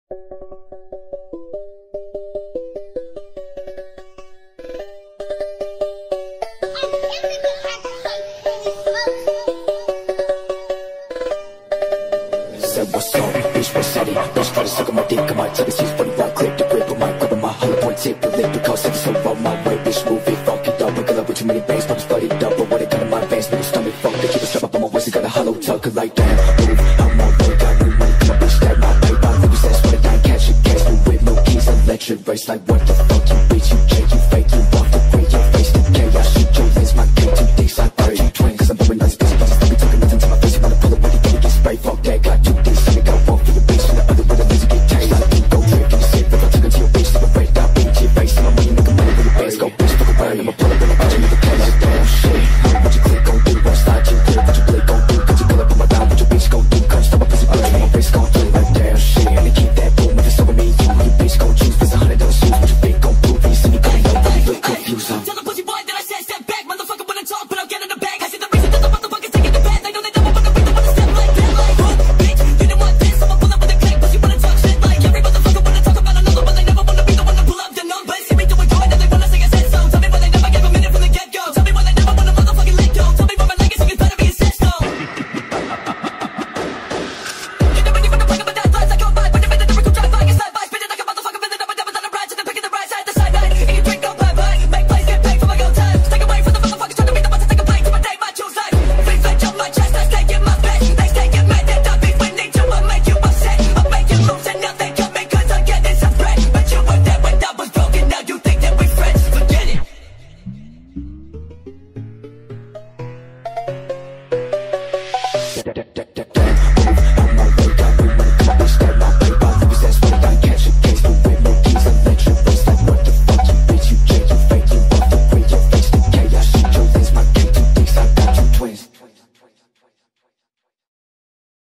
Said what's up, bitch, what's at it? Bitch, try to suck on my dick, I might take a seat, funny right, click the grip, I might grab my hollow point tip, the lip, because it's so on my way, bitch, move it, fuck it up, I got up with too many bangs, probably flooded up, but what I got in my veins, make me stomach, fuck, they keep a strap up on my waist, I got a hollow tuck, like damn, move, I'm on way, got new money, come on, bitch, that my paper, niggas ass, what I got, catch a case, move with no keys, electric race, like what the fuck.